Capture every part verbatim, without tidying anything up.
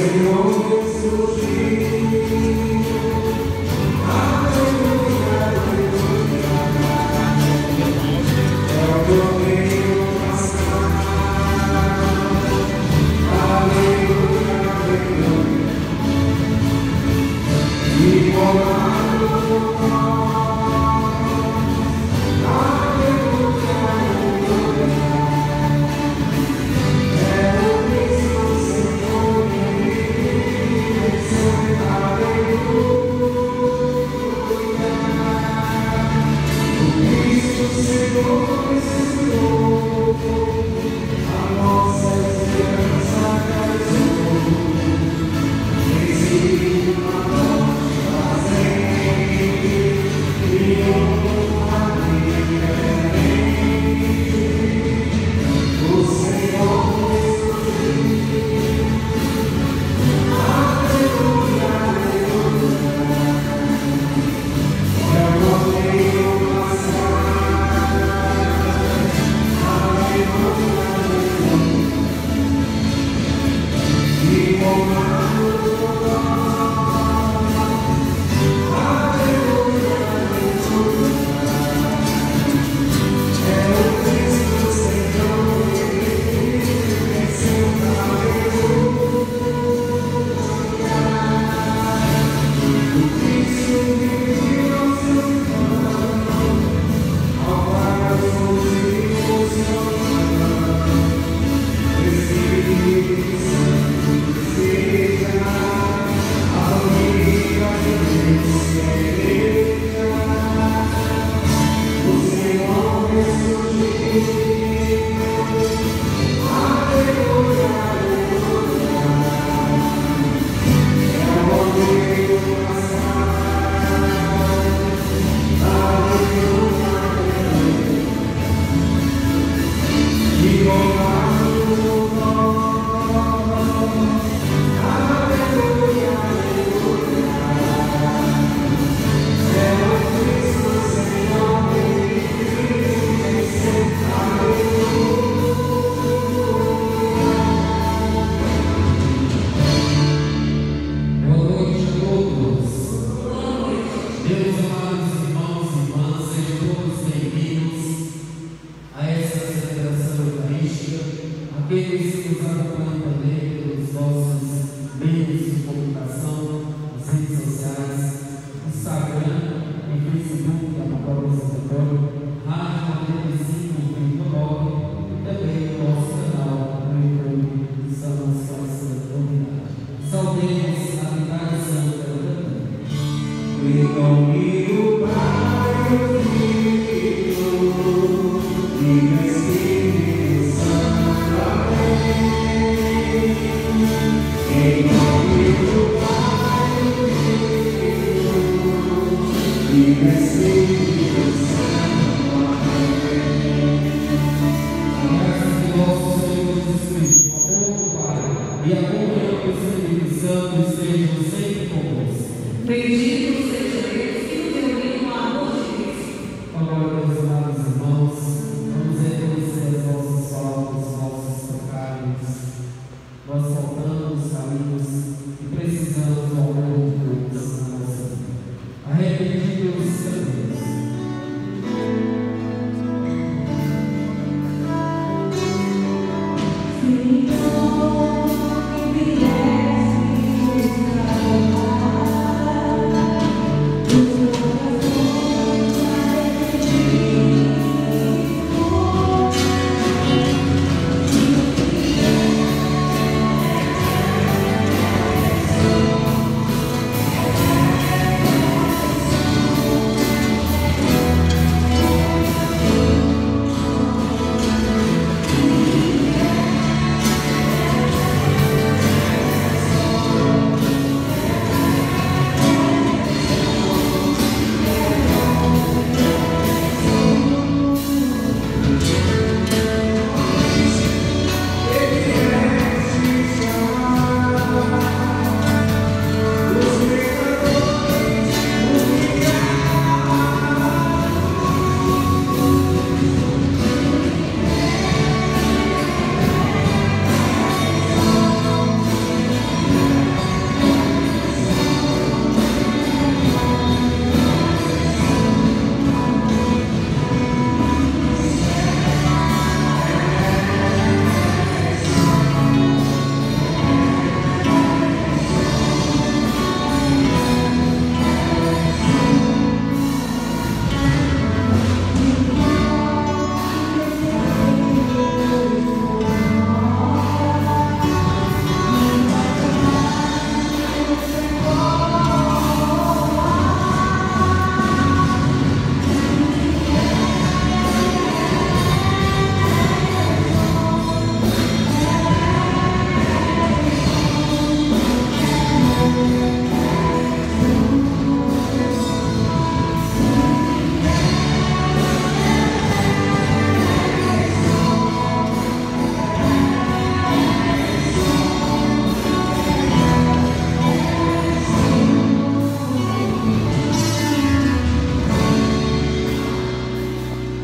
Thank you.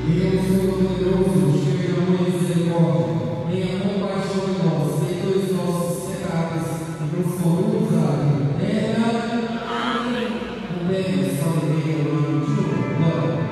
Deus Todo-Poderoso, cheio de amor e misericórdia, tenha compaixão de nós, perdoe os nossos pecados e nos conduz à vida eterna. Amém. Também salve o nome de Deus.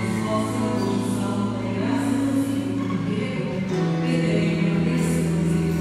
Graças a Deus.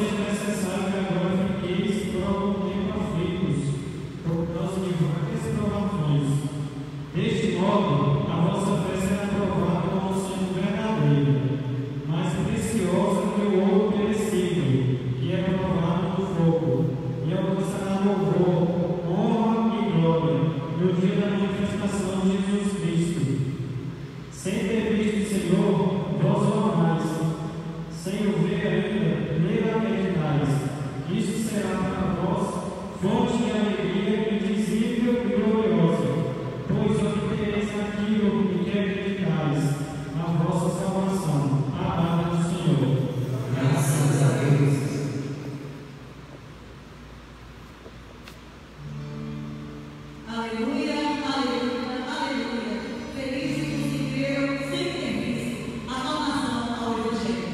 seja necessário que agora fiqueis por algum tempo aflitos, por causa de várias provações. Deste modo, a vossa fé será provada como sendo verdadeira, mais preciosa que o ouro perecível, que é provado no fogo, e alcançará louvor, honra e glória no dia da manifestação de Jesus Cristo. Sem ter visto o Senhor, vós o amais, sem o ver ainda, nele acreditais. Isso será para vós fonte de alegria indizível e gloriosa, pois obtereis aquilo em que acreditais, a vossa salvação. A palavra do Senhor. Graças a Deus. Aleluia, aleluia, aleluia. Felizes os que creram sem ter visto. Aclamação ao Evangelho.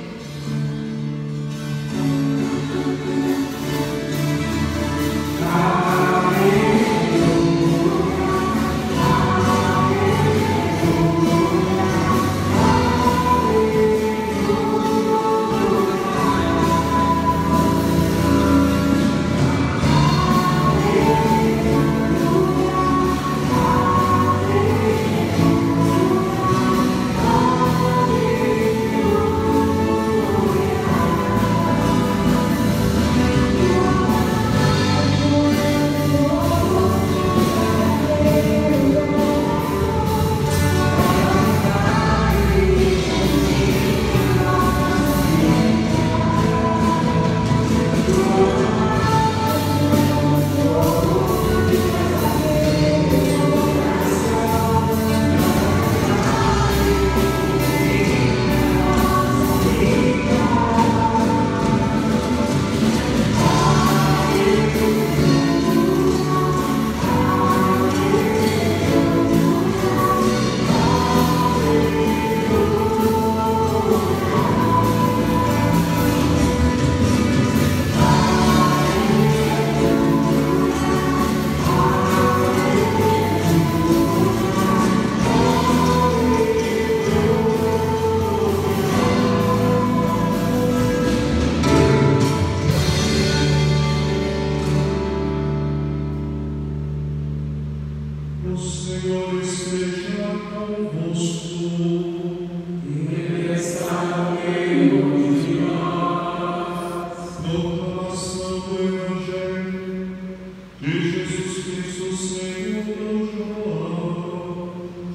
O Senhor esteja convosco. Ele está no meio de nós. Proclamação do Evangelho de Jesus Cristo, Senhor João.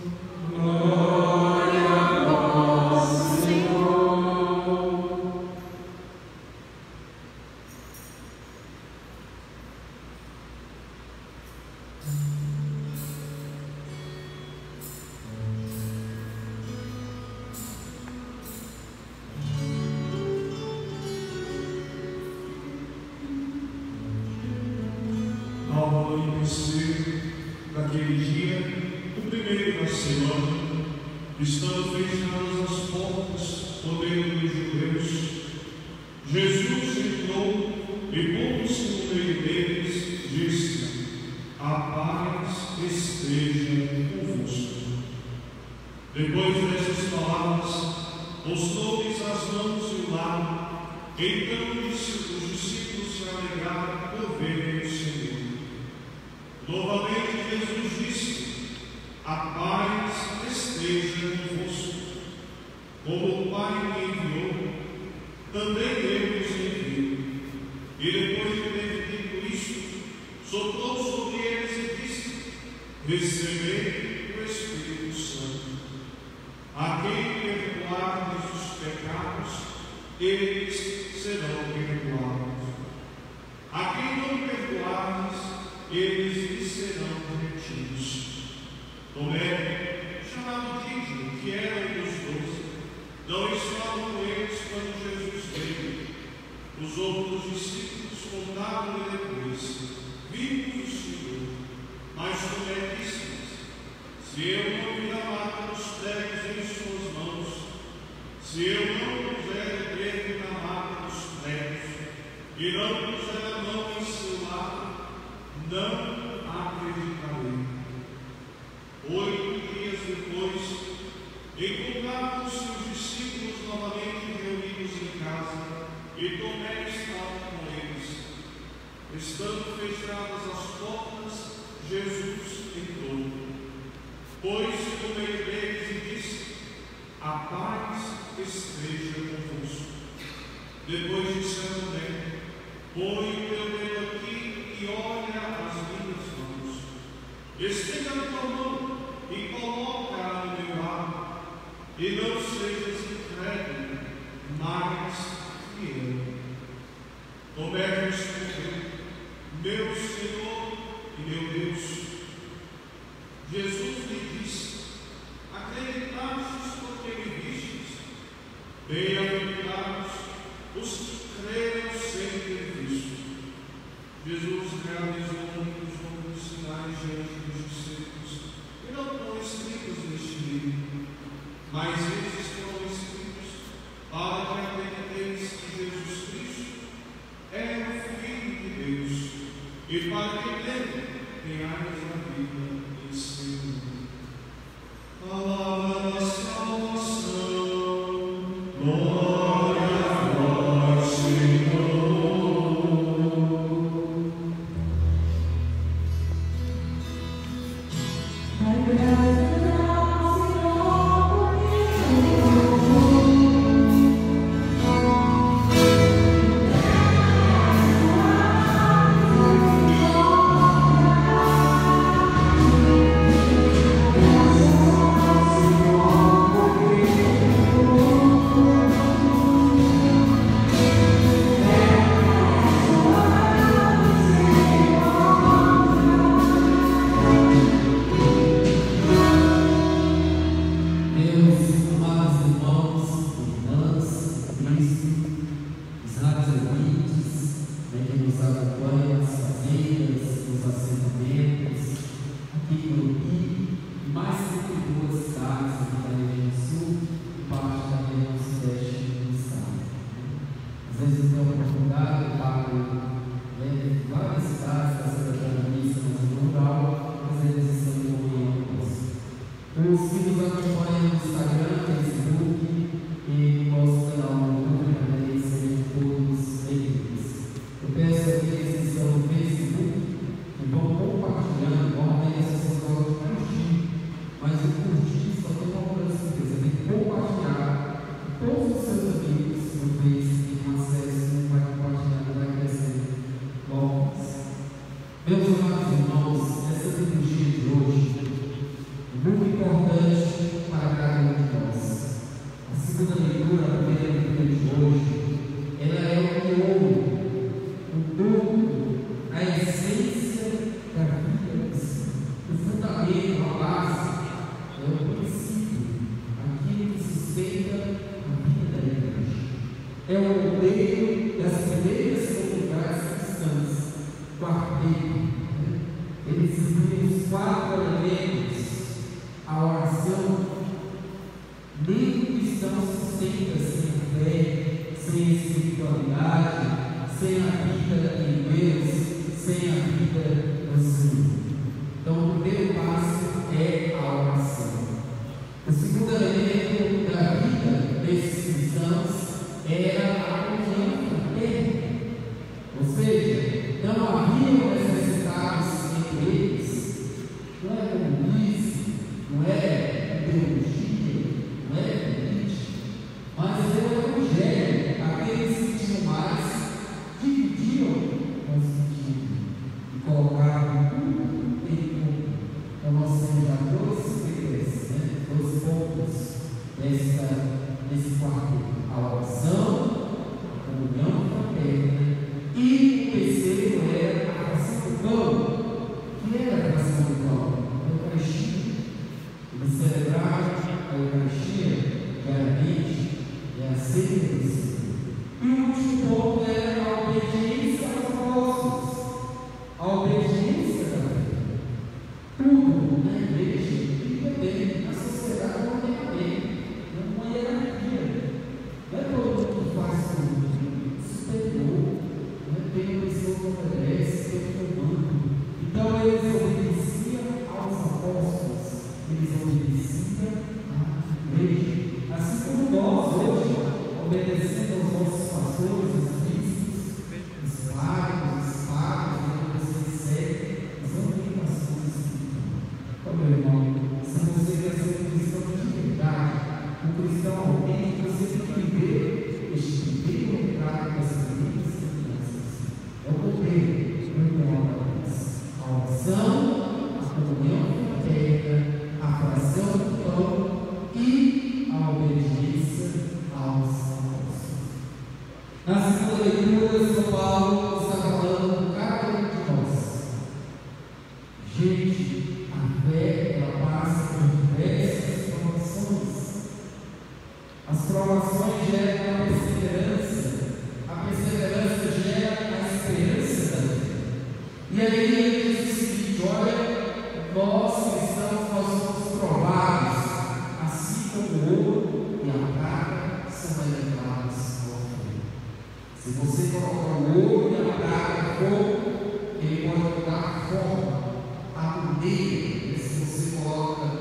Glória a vós, Senhor. Ao amanhecer daquele dia, o primeiro da semana, estando fechadas as portas por meio dos judeus, Jesus entrou e, pondo-se no meio deles, disse: a paz esteja convosco. Depois dessas palavras, mostrou-lhes as mãos e o lado. Então os discípulos se alegraram por verem o Senhor. Novamente Jesus disse: a paz esteja convosco. Como o Pai me enviou, também eu vos envio. E depois de ter dito isto, soprou sobre eles e disse: recebei o Espírito Santo. A quem perdoardes os pecados, eles serão perdoados. A quem não perdoardes, eles lhes serão retidos. Tomé, chamado Dídimo, que era um dos doze, não estava com eles quando Jesus veio. Os outros discípulos contaram-lhe depois: vimos o Senhor. Mas Tomé disse-lhes: se eu não vir a marca dos pregos em suas mãos, se eu não puser o dedo na marca dos pregos, e não puser a mão em seu lado, não acreditarei. Oito dias depois, encontraram-se os discípulos novamente reunidos em casa, e Tomé estava com eles. Estando fechadas as portas, Jesus entrou, pôs-se no meio deles e disse: a paz esteja convosco. Depois disseram também: põe o teu dedo aqui e olha as minhas mãos. Estenda a tua mão e coloca-a no meu lado, e não sejas incrédulo, mas fiel. Tomé respondeu: meu Senhor e meu Deus. Jesus lhe disse: acreditastes porque me vistes? Bem-aventurados os que creram sem ter visto. Jesus realizou muitos outros sinais diante dos discípulos, e não foram escritos neste livro, mas esses foram escritos para que acrediteis que Jesus Cristo é o Filho de Deus, e para que nele tenhais a vida em seu nome. Palavra da salvação. Glória a vós, Senhor. Ai, graças ao Senhor, celebrar E aí ele diz o seguinte: olha, nós cristãos, nós somos provados, assim como o ouro e a prata são elevados ao fogo. Se você colocar o ouro e a prata no fogo, ele pode mudar a forma, a maneira. Se você coloca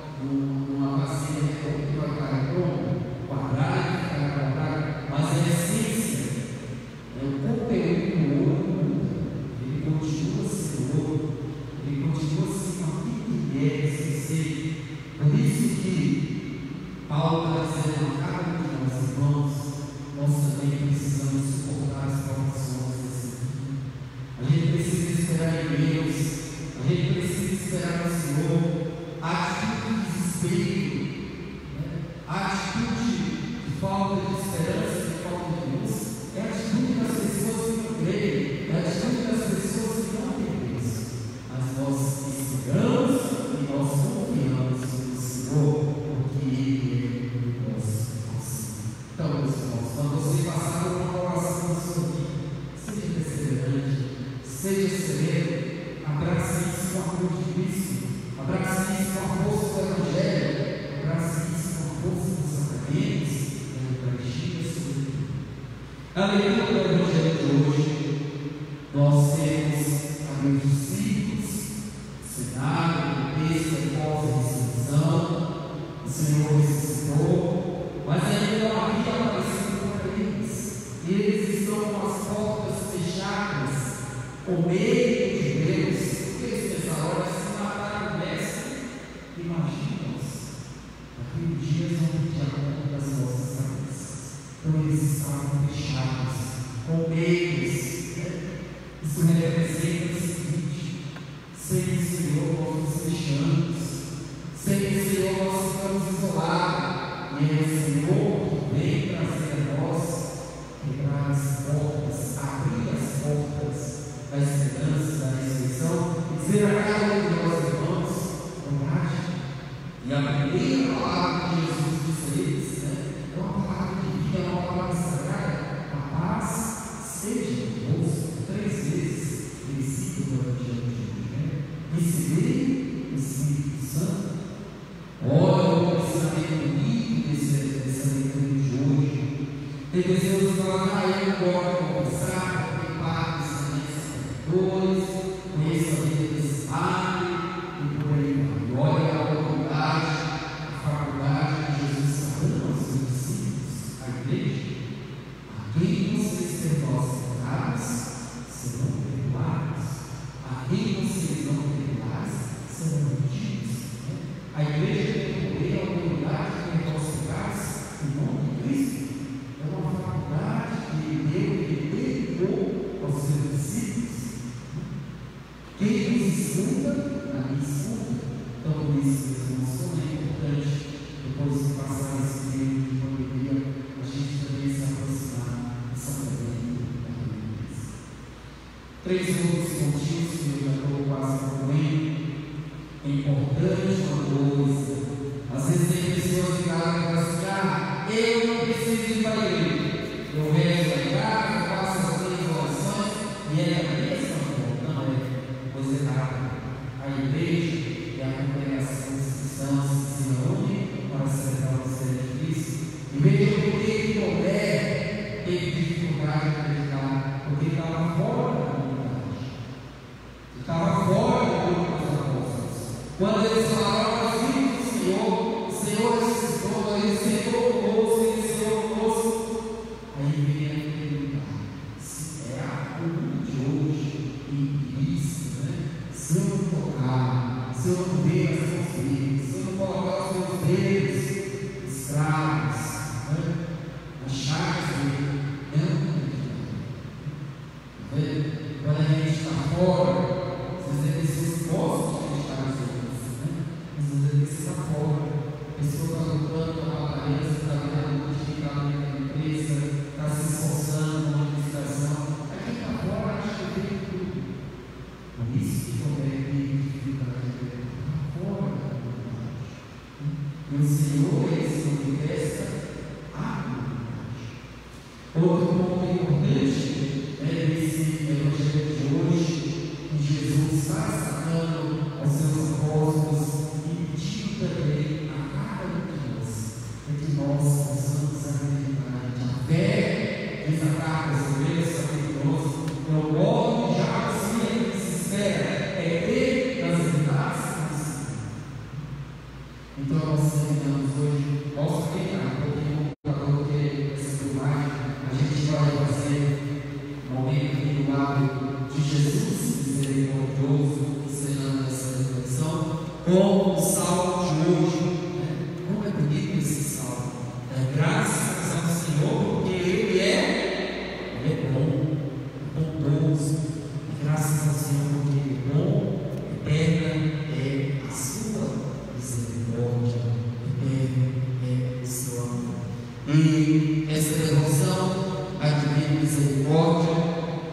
numa vasilha que vai ficar redonda, quadrado, ficar quadrado, mas a essência, é o conteúdo do ouro muda. Ele continua sendo ouro, ele continua sendo uma fibra sem ser. Por isso que Paulo está dizendo a cada um de nós, irmãos, nós também precisamos suportar as provações desse mundo. A gente precisa esperar em Deus, a gente precisa esperar no Senhor. A atitude de desespero, né? A atitude de falta de esperança, de falta de luz, é a atitude das pessoas que não creem, é a atitude das pessoas que não têm Deus. Mas nós esperamos e nós confiamos no Senhor, porque Ele é o nosso auxílio. Então, meus irmãos, quando você passar por uma provação na sua vida, seja perseverante, seja sereno, abrace isso com a cruz de Cristo, abrace isso com a força do Evangelho, abrace isso com a força dos sacramentos e a Eucaristia sobre tudo. Na leitura do Evangelho de hoje, nós temos ali os discípulos, o cenário, o texto, a pós-ressurreição, o Senhor ressuscitou, mas ainda não havia aparecido contra eles, e eles estão com as portas fechadas, com medo de Deus, porque eles pensaram: olha, se mataram o mestre, imagina-nos, naquele dia eles vão pedir a conta das nossas cabeças. Então eles estavam fechados, com medo. Isso representa o seguinte: sem o Senhor nós nos fechamos, sem o Senhor nós ficamos isolados, e é o Senhor que vem trazer a nós, quebrar as portas, abrir as portas da esperança, da ressurreição, e dizer a cada um de nós, irmãos, coragem. E a primeira palavra que Jesus disse a eles, né, é uma palavra de vida, é uma palavra sagrada: a paz seja convosco. Três vezes ele cita o Evangelho de hoje, né? Receber o Espírito Santo. Olha o pensamento bonito dessa leitura de hoje. Tem pessoas que falam: ah, eu não gosto de conversar, porque padres também são dois, conheço a vida desse padre, e por aí vai. Olha a autoridade, a faculdade que Jesus está dando aos seus discípulos, a igreja. A quem vocês perdoam pecados, serão perdoados. A quem vocês não perdoarem, serão mantidos. A igreja tem o poder e a autoridade de perdoar os pecados em nome de Cristo. É uma faculdade que ele deu, ele perdoou aos seus discípulos. Quem nos escuta, a mim escuta. Então, por isso, meus irmãos, como é importante, depois de passar esse período de pandemia, a gente também se aproximar de São Bento da Igreja. Três outros motivos que eu já estou quase concluindo. É importante uma coisa: às vezes tem pessoas que falam assim: ah, eu não preciso ir para a igreja, eu rezo em casa, faço as minhas orações, e é a mesma coisa. Não é, coisa errada. A igreja é a congregação dos cristãos que se reúnem para celebrar o mistério de Cristo. E veja por que o Tomé teve dificuldade de acreditar, porque ele estava fora da comunidade, estava fora do grupo dos apóstolos. Quando eles falaram aos filhos do Senhor, o Senhor ressuscitou, ele sentou conosco, ele sentou conosco. Aí vem a perguntar: se é a comum de hoje em Cristo, né? Se eu não tocar, se eu não ver as mãos dele, se eu não colocar os meus dedos escravos, né? As chagas dele, eu não acredito. Quando a gente está fora, às vezes as pessoas gostam de acreditar nos outros, né? Mas às vezes você está fora, a pessoa está lutando, está batalhando, você está vendo a luta de estar dentro da empresa, está se esforçando na administração. Aí quem está fora acha que tem tudo. Por isso que quando é dificuldade, está fora da comunidade. E o Senhor, ele se manifesta à comunidade. Outro ponto importante é esse Evangelho de hoje, em Jesus. com o salmo de hoje. Né? Como é bonito esse salmo. É, graças ao Senhor, porque Ele é, Ele é bom, bondoso. Graças ao Senhor, porque Ele é bom, eterna é a sua misericórdia, eterno é o seu amor. E essa devoção à divina misericórdia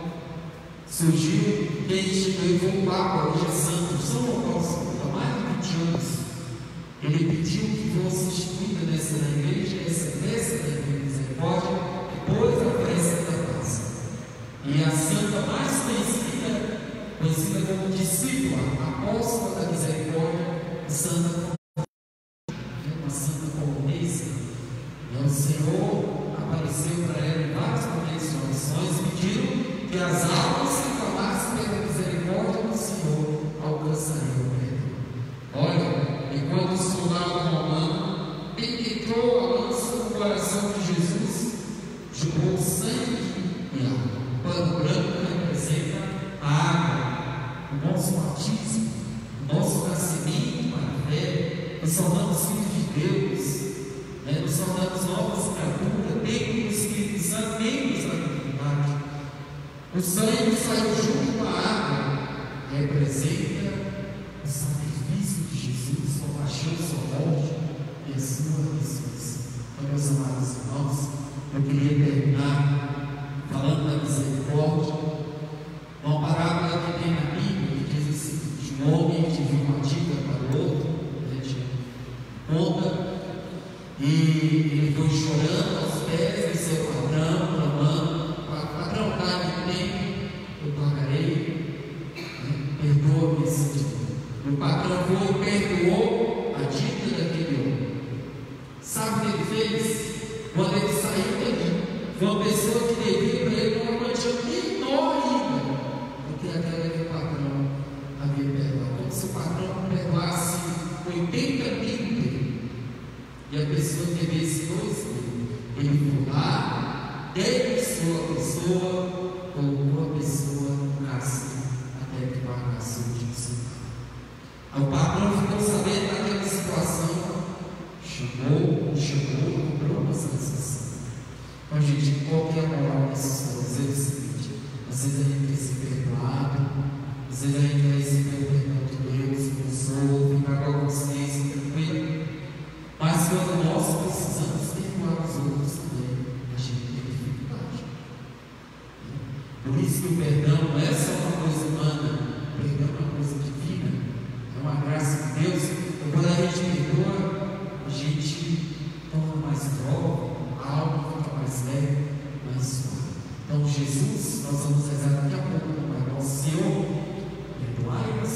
surgiu desde que o Papa, hoje é santo, São Leopoldo, há mais de vinte anos. Ele pediu que fosse instituída nessa na igreja, essa festa da divina misericórdia, depois da festa da Páscoa. E a santa mais conhecida, conhecida como discípula, apóstola da misericórdia, Santa uma santa polonesa. E o Senhor apareceu para ela em vários momentos de orações, pedindo que as almas se falassem pela misericórdia do Senhor alcançariam o perdão. Olha, enquanto o soldado romano penetrou a lança no coração de Jesus, jogou sangue e água. O pano branco representa a água, o nosso batismo, o nosso nascimento para a fé. Nós somos filhos de Deus, né? Nós somos novas criaturas, dentro do Espírito Santo, membros da divindade. O sangue saiu junto com a água, representa o sacrifício de Jesus, a paixão, sua morte e a sua ressurreição. Então, meus amados irmãos, eu queria terminar falando da misericórdia, uma parábola que tem na Bíblia, que diz assim, de um homem que viu uma dica para o outro, né, de conta, e ele foi chorando aos pés do seu patrão, clamando: patrão, dá-me tempo, eu pagarei, né? Perdoa-me esse dívida. O patrão foi e perdoou a dívida daquele homem. Sabe o que ele fez? Quando ele saiu dali, foi uma pessoa que devia para ele uma quantia menor ainda do que aquela que o patrão havia perdoado. Como se o patrão perdoasse oitenta mil dele, e a pessoa devesse dois mil. Ele foi lá, denunciou a pessoa, colocou a pessoa no castigo até que pagasse o dízimo. O patrão ficou sabendo daquela situação, chamou, chamou, cobrou uma satisfação. Então, gente, qual que é a moral dessas coisas? É o seguinte: às vezes a gente quer ser perdoado, às vezes a gente quer receber o perdão de Deus, consolo, ficar com a consciência tranquila, mas quando nós precisamos perdoar os outros também, a gente tem dificuldade. Por isso que o perdão não é só uma coisa humana, o perdão é uma coisa divina, é uma graça de Deus. Então, quando a gente perdoa, a gente torna mais prova, a alma fica mais leve, mais suave. Então, Jesus, nós vamos rezar daqui a pouco, no Pai Nosso: Senhor, perdoai-nos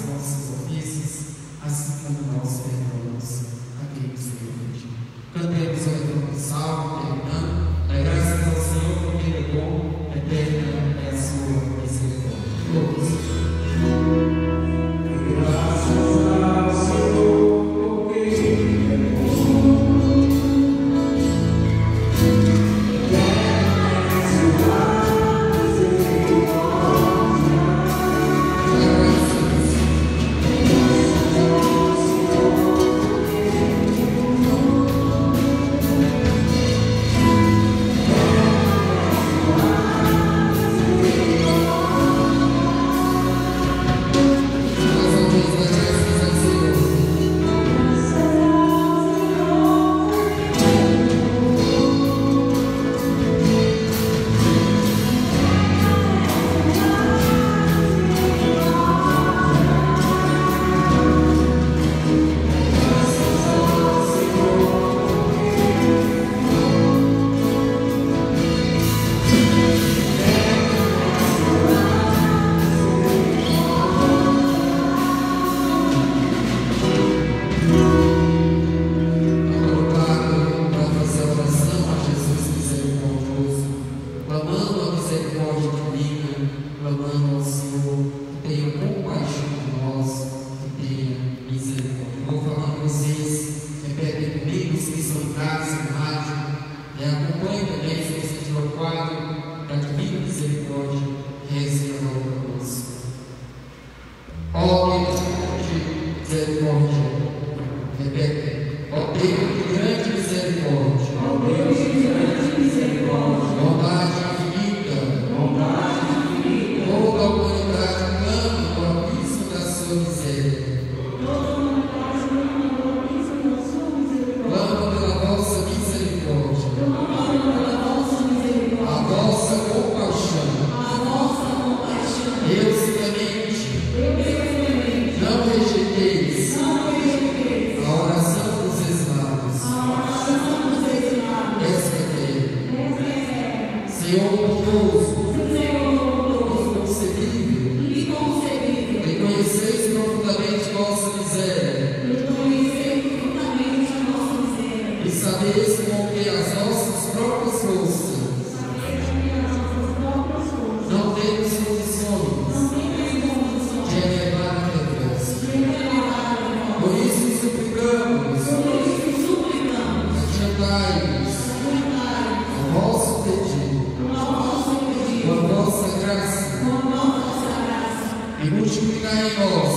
multiplicar em nós,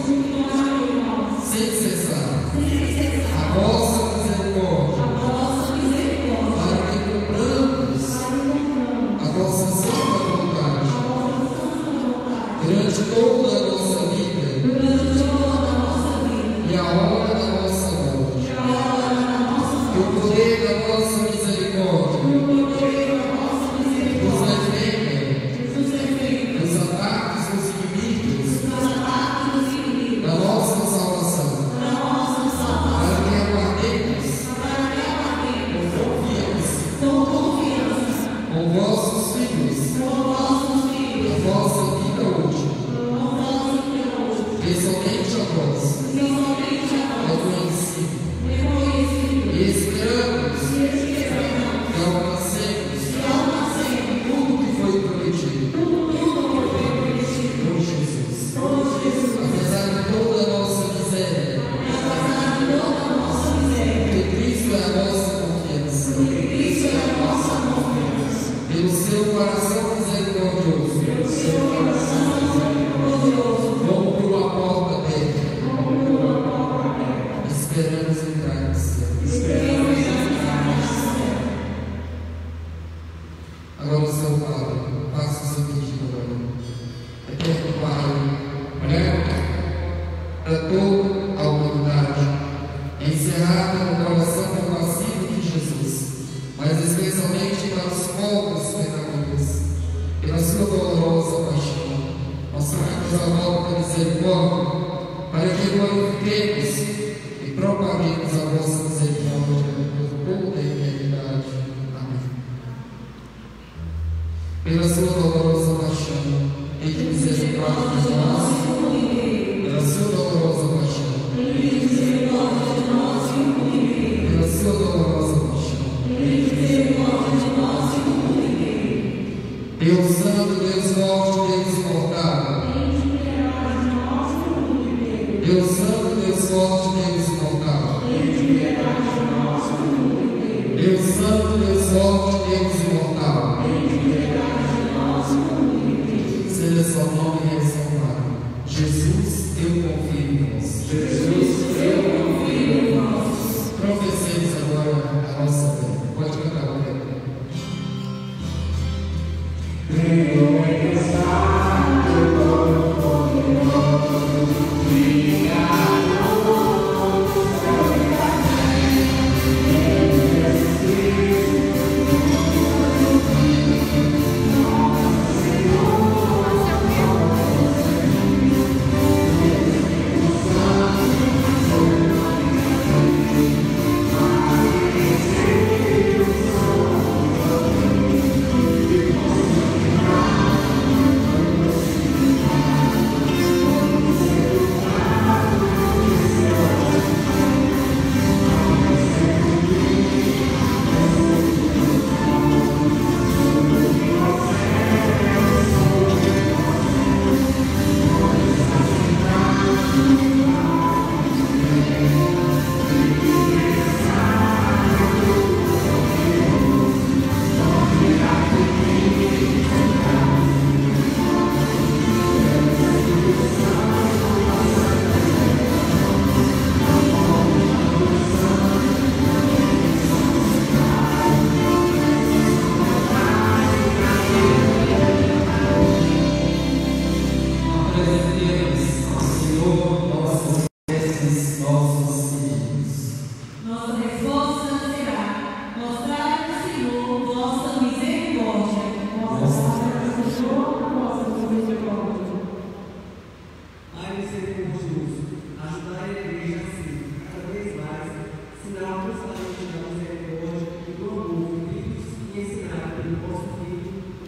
sem cessar, a vossa misericórdia, para que cumpramos a vossa santa vontade, durante toda a nossa vida e a hora da nossa morte, que o poder da vossa misericórdia nos defenda dos ataques dos inimigos da nossa salvação, para que aguardemos com confiança com vossos filhos a vossa vida útil, que somente a vós é conhecido, e esperamos que alcancemos tudo que foi prometido por Jesus. Apesar de toda a nossa miséria, porque Cristo é a nossa confiança, pelo seu coração misericordioso, como por uma porta aberta, esperamos entrar no céu. Agora o seu Pai, faça o seu pedido agora. Eterno Pai, olha para toda a humanidade, encerrada no coração compassivo de Jesus, mas especialmente para os pobres pecadores, pela sua dolorosa paixão. Nós pedimos a volta da misericórdia, para que glorifiquemos e propaguemos a vossa misericórdia por toda a eternidade. Amém. Pela sua dolorosa paixão, tem misericórdia de nós. Pela sua dolorosa paixão, pela sua dolorosa paixão, Deus Santo, Deus Forte, Deus Imortal, Deus Santo, Deus Forte, Deus Imortal, Deus Santo, Deus Forte, Deus Imortal, seja seu nome ressalvado. Jesus, eu confio em vós. Jesus, eu confio em vós. Professemos agora a nossa fé. Pode cantar o fé. Creio em Deus Pai, todo-poderoso, Criador do céu e da terra, em Jesus Cristo, nosso Senhor,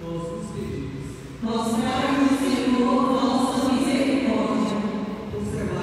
Mostrar-nos, Senhor, vossa misericórdia. Observar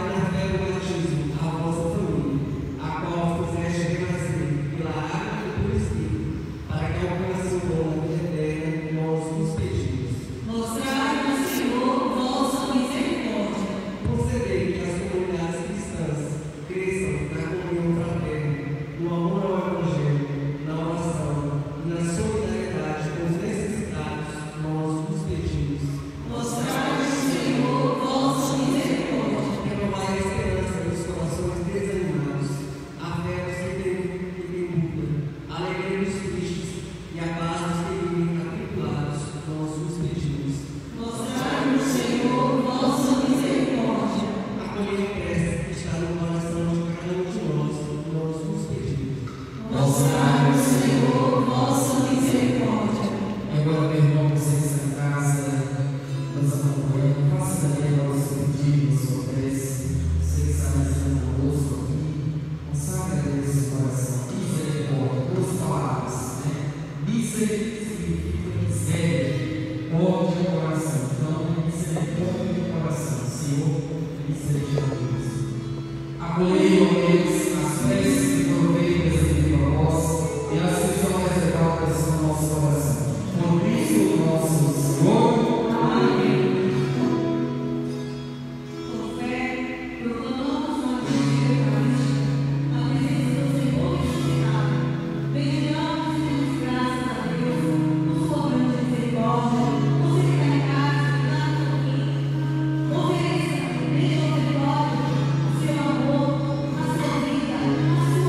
acompanhando, faça também agora o seu pedido, a sua prece. Você que está rezando conosco aqui, consagre a Deus seu coração. Misericórdia, duas palavras, né? Misericórdia significa miséria, de coração. Então, misericórdia de coração. Senhor, misericórdia. Acolhei, ó Deus, as preces que foram feitas aqui para nós e as que são reservadas no nosso coração. Por Cristo nosso Senhor. Amém. Com fé, proclamamos uma vida eucarística, a presença do Senhor ressuscitado. Bendigamos e demos graças a Deus, nos cobrando de misericórdia, nos encarregados de nada do fim. Ofereça, em misericórdia, o seu amor, a sua vida, a sua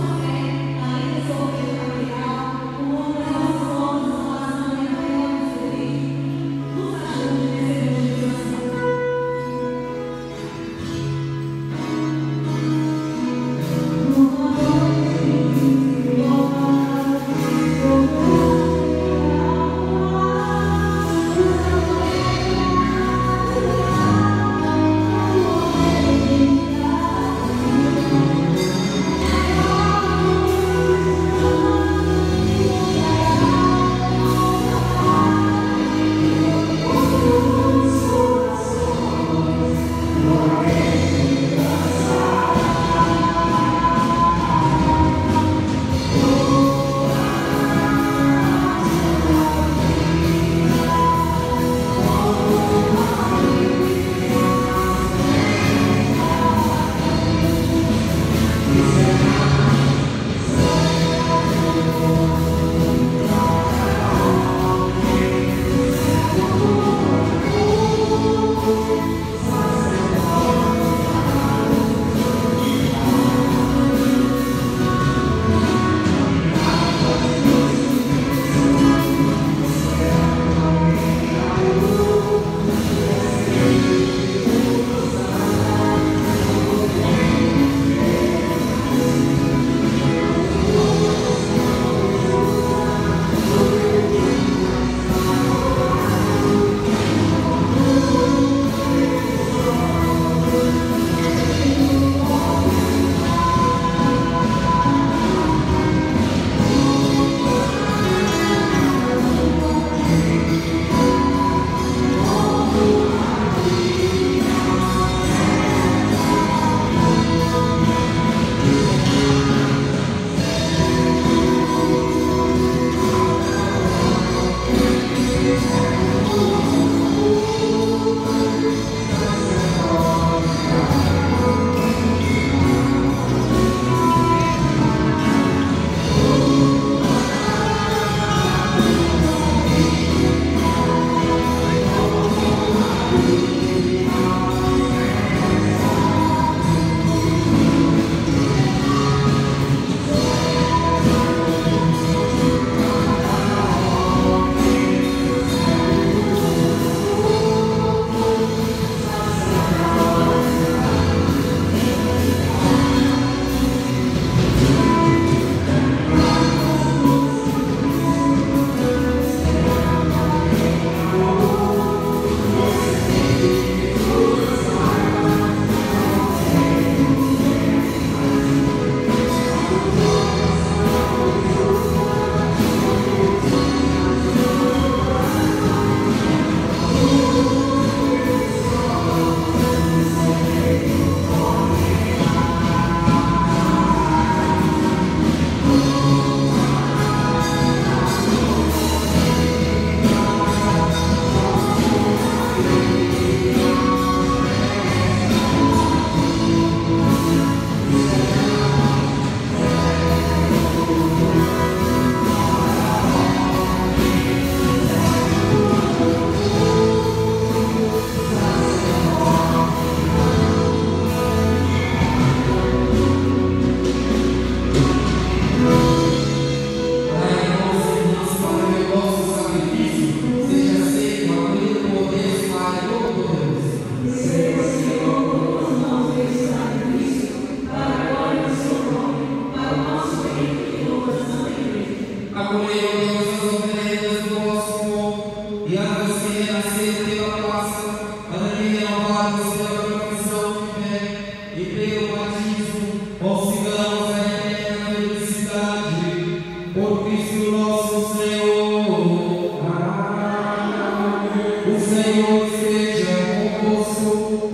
salvados pela confissão de fé e pelo batismo, consigamos a eterna felicidade. Por Cristo nosso Senhor. Amém. O Senhor esteja convosco.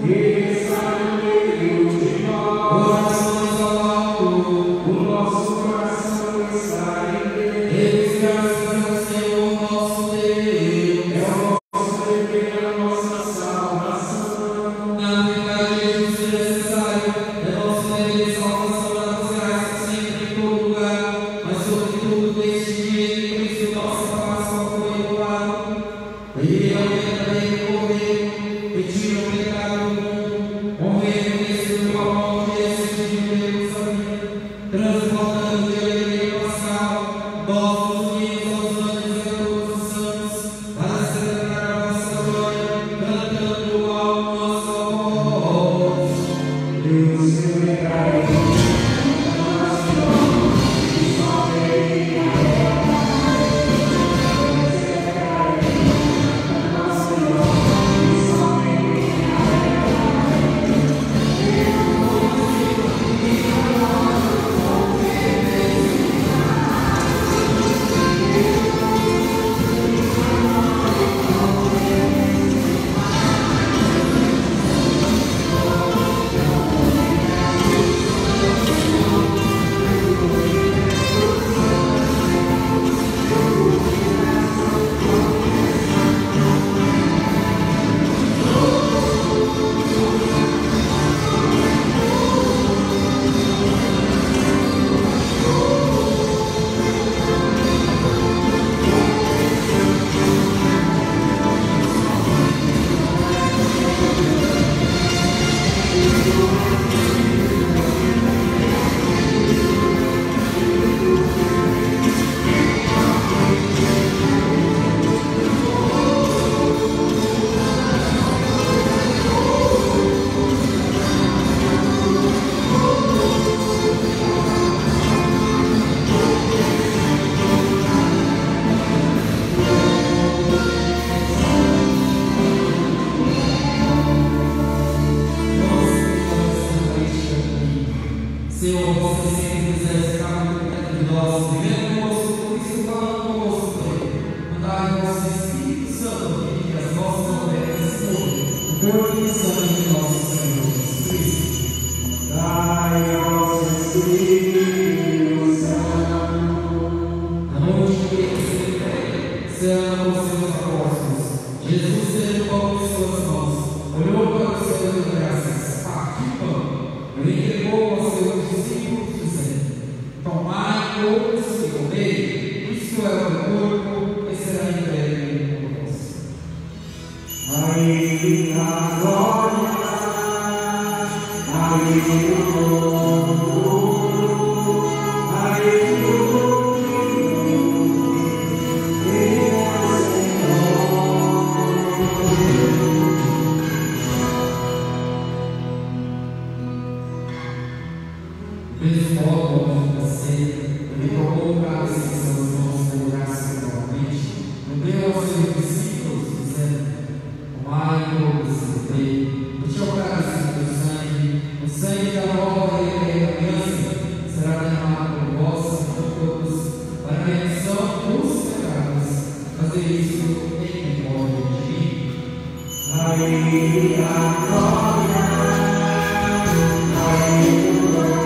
Orações ao alto. O nosso coração está em Deus. Demos graças ao Senhor nosso Deus. É o nosso dever, a nossa salvação. Na verdade, Jesus é necessário. É nosso dever de salvação, das graças sempre em todo lugar. Mas sobretudo neste dia em que Cristo nossa Páscoa foi imolado. Ele é o verdadeiro Cordeiro que tira o pecado do mundo. Morrendo nesse pela morte e ressuscitando pelo sangue, transbordando de alegria pascal, nós nos unimos aos anjos e a todos os santos para celebrar a vossa glória, cantando ao nosso voz. Deus celebrai. Senhor, você sempre quiser estar muito perto de nós, vivendo conosco, por isso falando conosco também. Mandar o nosso Espírito Santo que as nossas ofertas sejam o corpo e sangue de nosso Senhor Jesus Cristo. Dai ao nosso Espírito Santo. Na noite que ele se entregue, selando os seus apóstolos, Jesus teve o pão em suas mãos, olhou para o céu e deu graças, partiu o pão. Ele entregou aos seus discípulos, dizendo: tomai todos e comei, isto é o meu corpo, que será entregue por vós. A Ele a glória, a Ele o louvor, a Ele o Mesmo modo, ao fim da ceia, ele tomou o cálice em suas mãos, deu graças novamente, e deu aos seus discípulos, dizendo: tomai todos e bebei, este é o cálice do meu sangue, o sangue da nova e eterna aliança, será derramado por vós e por todos, para a remissão dos pecados. Fazer isso em memória de mim. A Ele a glória, a Ele o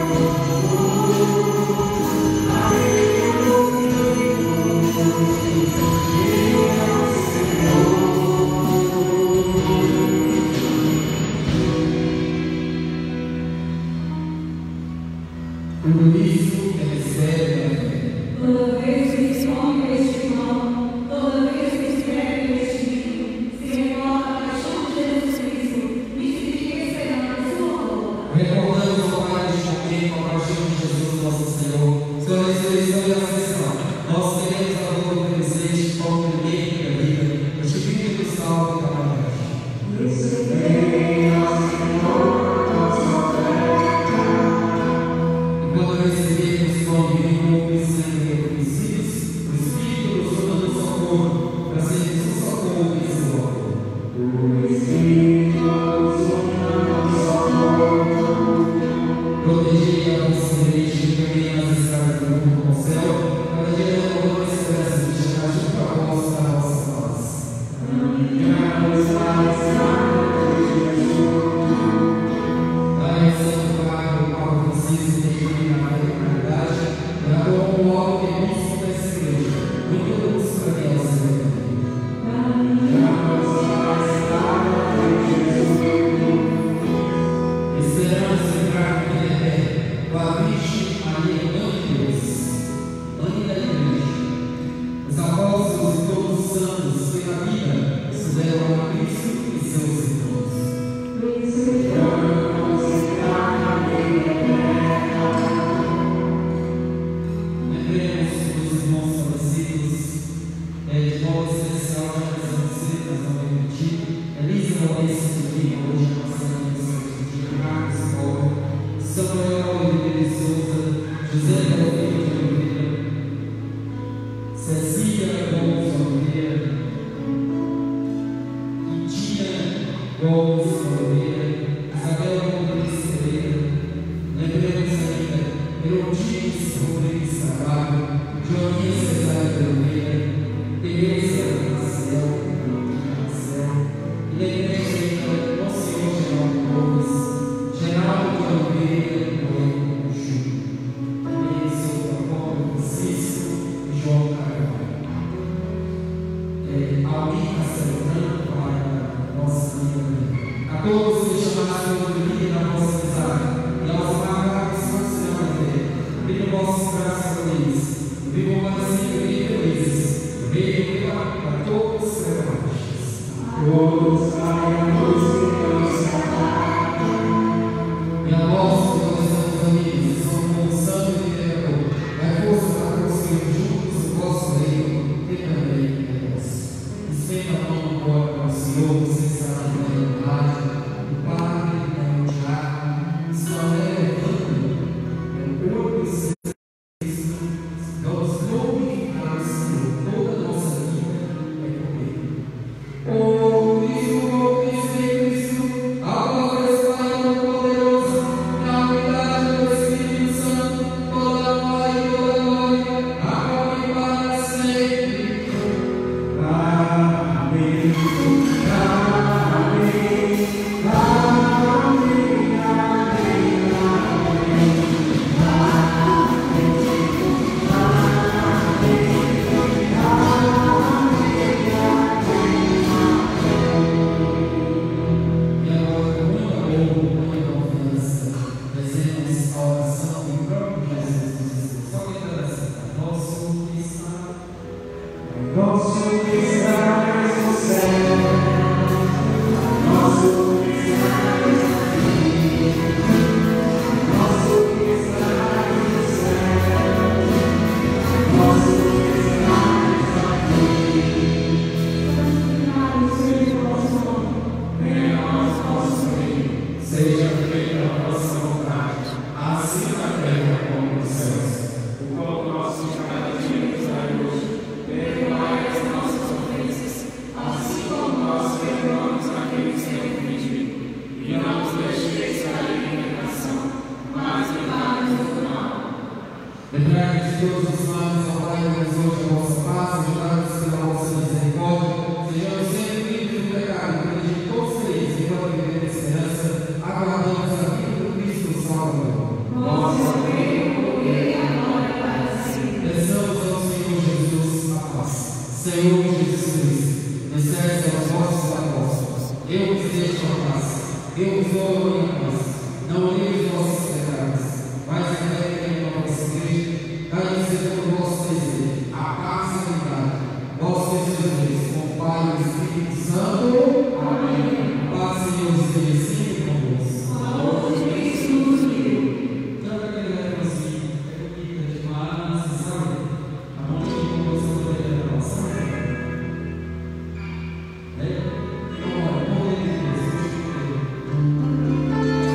tudo isso é mistério da fé. Toda vez que se come este pão, toda vez que se bebe este vinho, se recorda a paixão de Jesus Cristo e se fica esperando a sua volta. Recordamos ao Pai deste momento a paixão de Jesus nosso Senhor, sua ressurreição e ascensão. Nós queremos a boa do presente, pão do bem e da vida, o divino do salve e da caridade. Recebei ao Senhor nossa oferta. Enquanto recebemos pão e vinho, e sangue reconhecidos, o Espírito nos dá do socorro, para sermos o socorro e o socorro. O Espírito nos Thank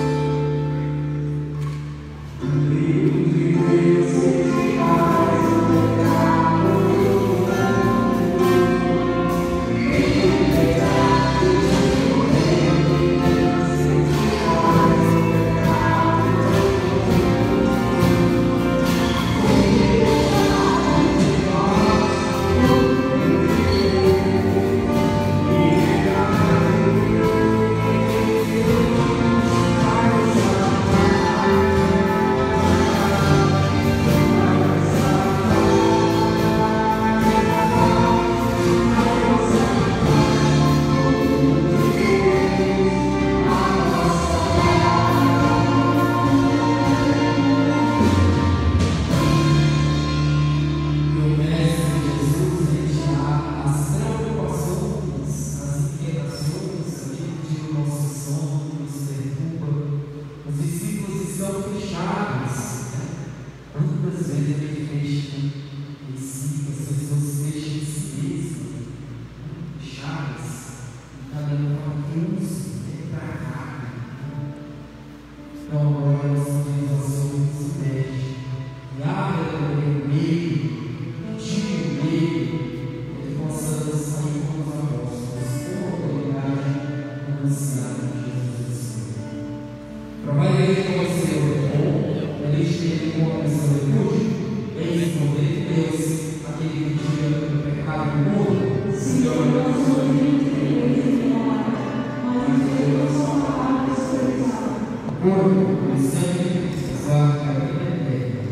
corpo e sangue de Jesus para a vida eterna.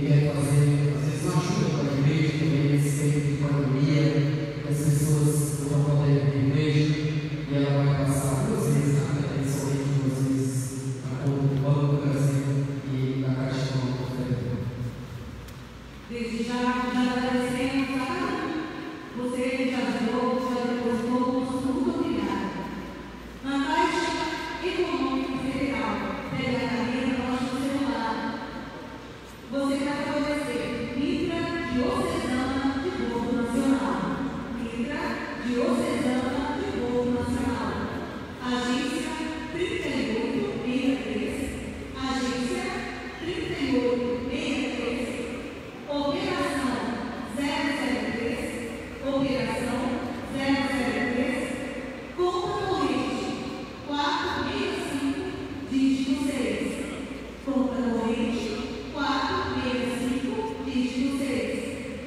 quer fazer, às vezes, uma ajuda para a igreja também nesse tempo de pandemia, que as pessoas não vão poder ir para a igreja, e ela vai passar duas vezes, né? Somente duas vezes, na conta do Banco do Brasil e na Caixa Econômica Federal. Desde já, já agradecemos a cada um. Você que já ajudou, já depositou, nosso muito obrigado. Na Caixa Econômica Federal, pega a cadeira para o seu lado. Você vai favorecer Mitra Diocesana de Povo Nacional. Mitra Diocesana de Povo Nacional. Agência trinta e oito sessenta e três. Agência trinta e oito sessenta e três. Operação zero zero três. Operação zero zero três. Conta corrente quatrocentos e sessenta e cinco, dígito seis. Conta corrente quatrocentos e sessenta e cinco, dígito seis.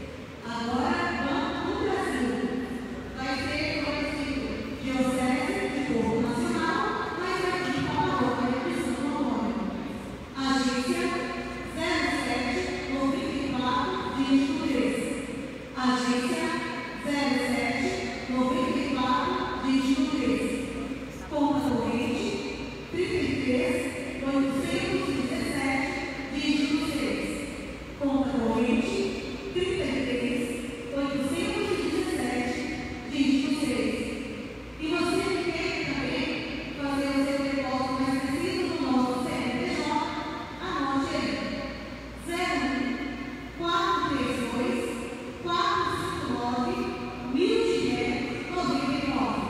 Agora, Banco do Brasil. Vai ser conhecido Diocese de Povo Nacional, mas aqui está a paróquia de Santo Antônio. Agência zero sete noventa e quatro, dígito três. Agência zero sete noventa e quatro, dígito três. Conta corrente trinta e três, oitocentos e dezessete, dígito seis. Conta corrente trinta e três, oitocentos e dezessete, dígito seis. E você que quer também fazer o seu depósito mais preciso no nosso C N P J, anote aí. zero um quatro três dois quatro cinco nove mil de ré noventa e nove.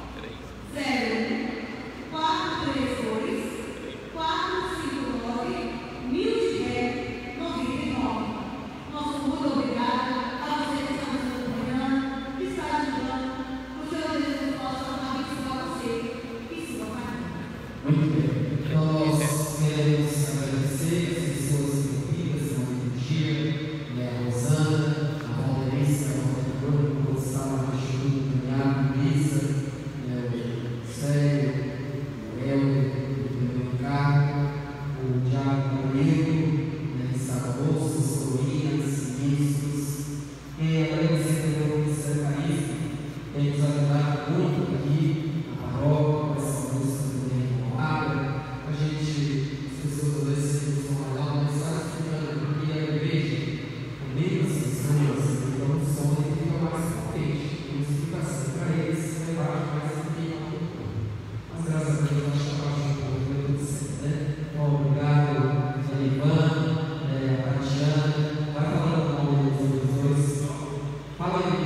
zero um quatro três dois quatro cinco nove mil de ré noventa e nove. Nosso muito obrigado a você que está nos acompanhando, que está ajudando. O Senhor Jesus possa abençoar você e sua família. Muito bem. Então, nós queremos agradecer as pessoas envolvidas na liturgia, né, a Rosana, a Valdemícia, a Valdemícia, que estava ajudando a missa, né, o Célio, o Helder, o Ricardo, o Diácono Amigo, né, que estava moços, coroinhas, ministros, e agradecer também ao Ministério Carisma, que tem nos ajudado muito aqui na paróquia, com essa música também honrada. A gente, as pessoas às vezes vão olhar, mas está explicando porque a igreja, com menos pessoas, então o som ele fica mais potente. Tem explicação para eles, é baixo, mas tem mas graças a Deus nós chamamos um pouco, deu tudo certo, né? Então, obrigado, a Ivan, a Tatiana, vai falando o nome dos dois. Fala aí,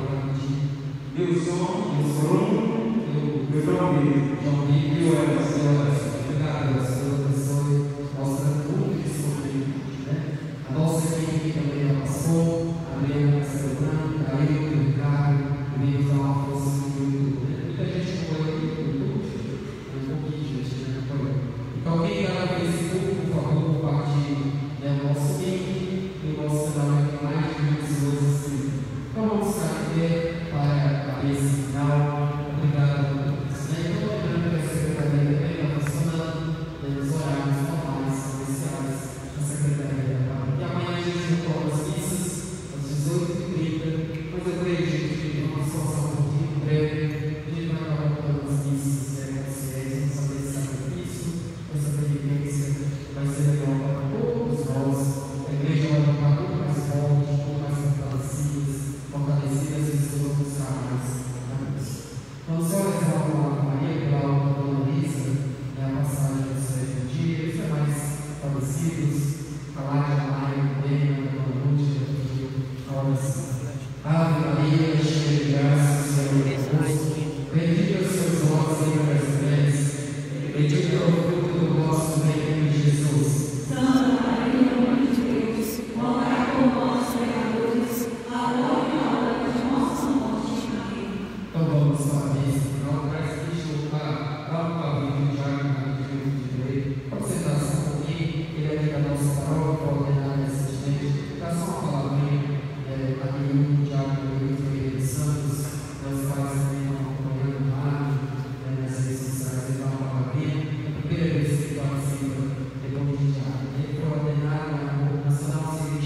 Wilson, Wilson, meu João João Vitor e o Anderson. Obrigado, Deus abençoe. Mostrando muito que isso né? A nossa equipe também já passou, a Brena Castellano, a Ilha, o Ricardo, o Vitor dá uma força no YouTube. Muita gente apoia aqui no YouTube, um pouquinho de gente né, apoia. Então, quem está no Facebook, por favor, compartilhe né, o nosso link e o nosso canal com mais de mil pessoas inscritas. Então, vamos ficar aqui para esse final. Obrigado a todos. Então, lembrando que a Secretaria também está funcionando nos horários normais, comerciais da Secretaria da Paróquia. E amanhã a gente retorna as missas às dezoito e trinta, mas eu acredito que vamos esforçar um pouquinho em breve. A gente vai acabar voltando as missas né, com os fiéis, vamos fazer esse sacrifício, essa penitência vai ser legal para todos nós. A igreja vai ficar muito mais forte, muito mais fortalecida, fortalecida as pessoas vão buscar mais na música. Então, só rezar uma Maria pela alma da Dona Lisa, né, a passagem do sétimo dia, os demais falecidos, a Laia, a Maia, a Helena, a Dona Lúcia, a oração. Ave Maria, cheia de graça, o Senhor é convosco, bendita sois vós entre as mulheres, bendito é o fruto do vosso ventre, Jesus. Santa Maria, Mãe de Deus, rogai por nós, pecadores, agora e na hora de nossa morte. Amém. Então vamos para a missa. Não, parece que deixa para dar um pavio já no livro de direito. Pode sentar só um pouquinho. Ele é aqui da nossa paróquia, para ordenar recentemente. Dá só uma palavrinha é, aqui no Diácono Amigo de Santos. Meus pais também estão acompanhando lá né, nas redes sociais. Ele dá uma palavrinha. É a primeira vez que ele participa depois de diácono. Ele foi ordenado na Nacional Civil.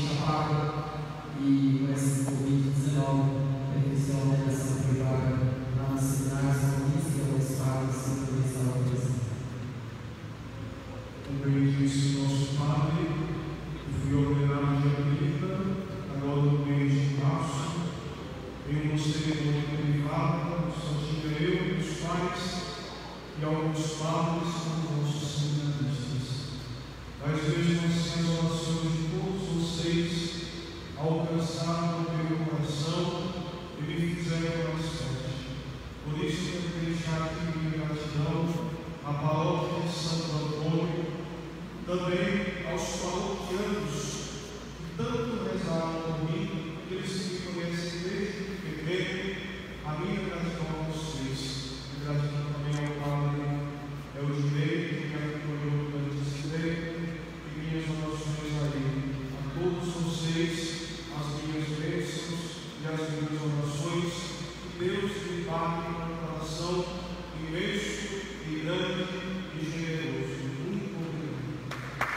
cerimônia privada, só tinha eu, os pais e alguns padres como nossos seminaristas. Mas mesmo assim, as orações de todos vocês alcançaram o meu coração e me fizeram mais forte. Por isso, eu quero deixar aqui minha gratidão à paróquia de Santo Antônio, também aos paroquianos que tanto rezaram por mim, aqueles que me conhecem desde pequeno, a minha gratidão a vocês. E gratidão também ao Padre Eudinei, que me acompanhou durante esse tempo, e minhas orações a ele. A todos vocês, as minhas bênçãos e as minhas orações, que Deus lhe pague um coração imenso e grande e generoso. Muito obrigado.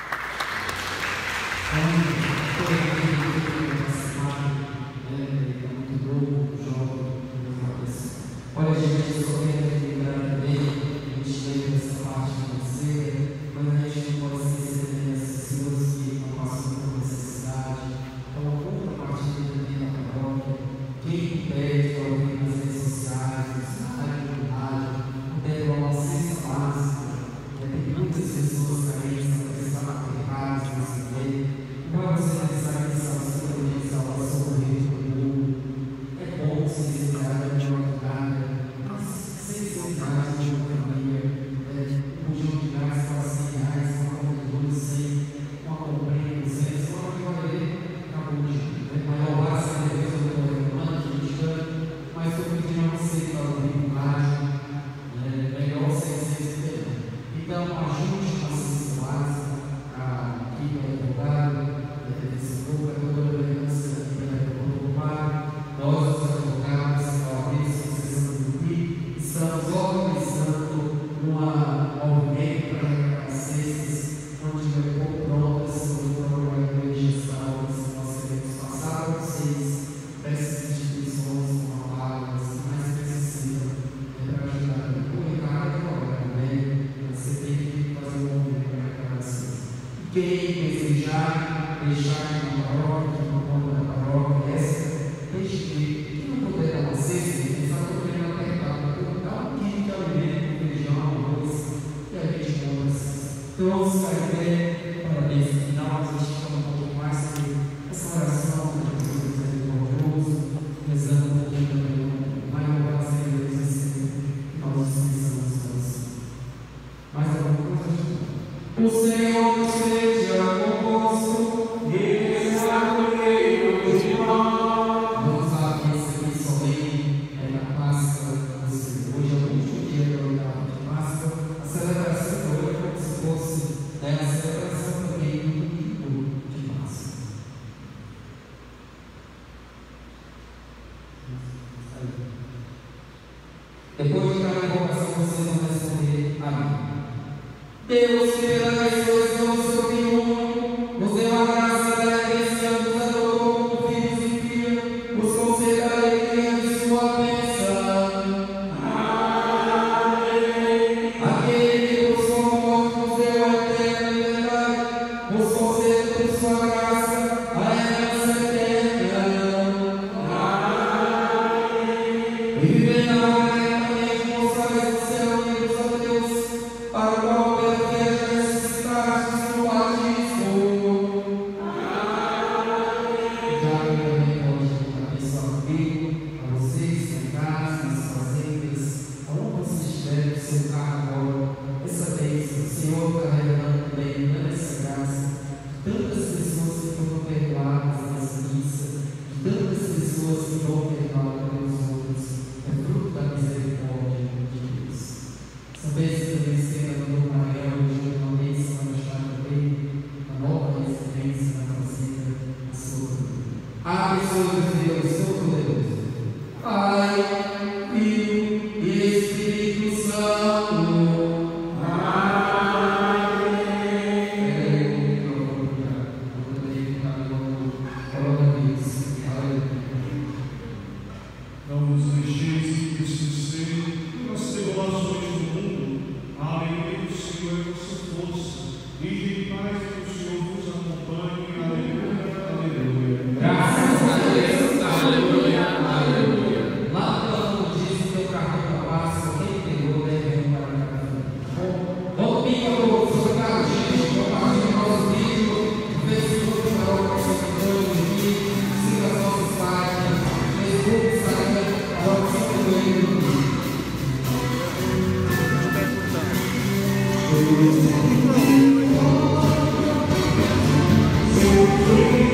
Olha, gente, eu só quero lembrar também, a gente lembra essa parte financeira, mas a gente não pode esquecer também as pessoas que estão passando por necessidade. Então, outra partida também na paróquia, quem pede para ouvir nas redes sociais, na comunidade, puder doar uma cesta básica, tem muitas pessoas carentes na questão aterradas nesse meio. Para você pensar que salvação de salvação do reino do mundo, é bom você visitar de uma lugar, mas sensibilidade de uma família, um bujão de gás para cem reais, uma conta de luz, cem, uma comprinha, duzentos, uma que vai ler, acabou de jeito. Mas ao basta a defesa do meu reclamando, criticando, mas estou pedindo a você para ouvir um rádio, melhor seiscentos e então, ajude na cesta básica, aqui para o advogado, esse grupo é toda a liderança aqui para o padre, nós, os advogados, talvez, vocês aqui, estamos organizando um movimento para arrecadar cestas, onde vai pôr prontas para a igreja estadual, que nós queremos passar para vocês, para essas instituições com vagas que mais precisam, para ajudar a comunicar agora também, você tem que fazer um movimento para arrecadar cestas. Quem desejar deixar na paróquia, na conta da paróquia, essa, deixe ver. Quem não puder dar uma cesta, quem sabe que eu quero apertar, dá um quilo de alimento, feijão, arroz, e a gente compra assim. Então, vamos ficar em pé, parabéns no final, a gente fala um pouquinho mais sobre essa oração, que Deus é misericordioso, rezando um pouquinho também, mais uma oração de Deus assim, que nós precisamos fazer. Mais alguma coisa? O Senhor seja convosco, Ele está no meio de nós. Vamos lá, que esse aqui só vem é na Páscoa. Hoje é o último dia da oitava de Páscoa. A celebração de hoje é como se fosse né, a celebração também do domingo de Páscoa. Depois de cada invocação, vocês vão responder amém. Deus, que pela ressurreição do seu Filho, nos deu a graça da redenção, nos adotou como filhos e filhas, nos conceda a alegria de sua bênção. Amém. Aquele que por sua morte nos deu a eterna liberdade, nos conceda por sua graça a herança eterna. Amém. E viver na hora eternamente, mostrar o céu unidos a Deus, para o qual Senhor está revelando também nessa graça tantas pessoas que Thank you.